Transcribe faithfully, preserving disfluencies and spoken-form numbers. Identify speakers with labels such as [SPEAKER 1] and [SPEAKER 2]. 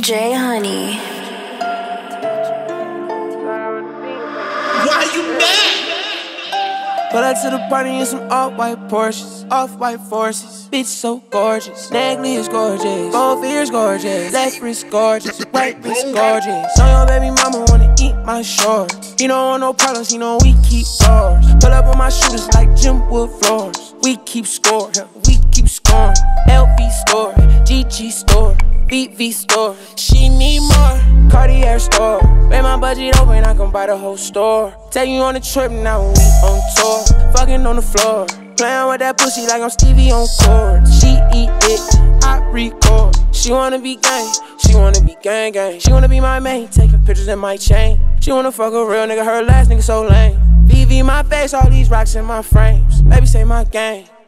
[SPEAKER 1] J Honey.
[SPEAKER 2] Why you mad?
[SPEAKER 3] Pull up to the party in some off-white Porsches, off-white forces. Bitch so gorgeous, Nagley is gorgeous, both ears gorgeous, left wrist gorgeous, right wrist gorgeous. Know your baby mama wanna eat my shorts. He don't want no problems, he know we keep scores. Pull up on my shooters like Jim Wood floors. We keep score, we keep scoring. L V store, G G store, V V store. She need more, Cartier store. Make my budget open, I can buy the whole store. Take you on a trip, now we on tour. Fucking on the floor, playing with that pussy like I'm Stevie on court. She eat it, I record. She wanna be gang, she wanna be gang gang. She wanna be my main, taking pictures in my chain. She wanna fuck a real nigga, her last nigga so lame. V V my face, all these rocks in my frames. Baby say my game.